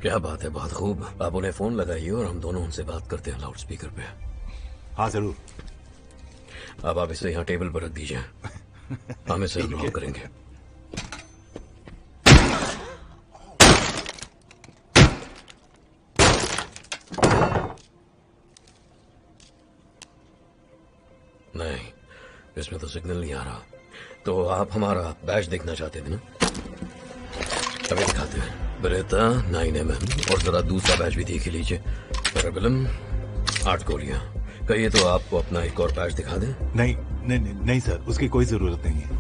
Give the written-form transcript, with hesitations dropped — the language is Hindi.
क्या बात है, बहुत खूब। आप उन्हें फोन लगाइए और हम दोनों उनसे बात करते हैं लाउड स्पीकर पे। हाँ जरूर। अब आप इसे यहाँ टेबल पर रख दीजिए, हम इसे अनलॉक करेंगे। नहीं, इसमें तो सिग्नल नहीं आ रहा। तो आप हमारा बैच देखना चाहते थे ना? अभी दिखाते हैं। बरेता 9mm और जरा दूसरा बैच भी देख ही लीजिए। पैराबलम 8 गोलियां। कहिए तो आपको अपना एक और बैच दिखा दें? नहीं नहीं नहीं, नहीं सर, उसकी कोई जरूरत नहीं है।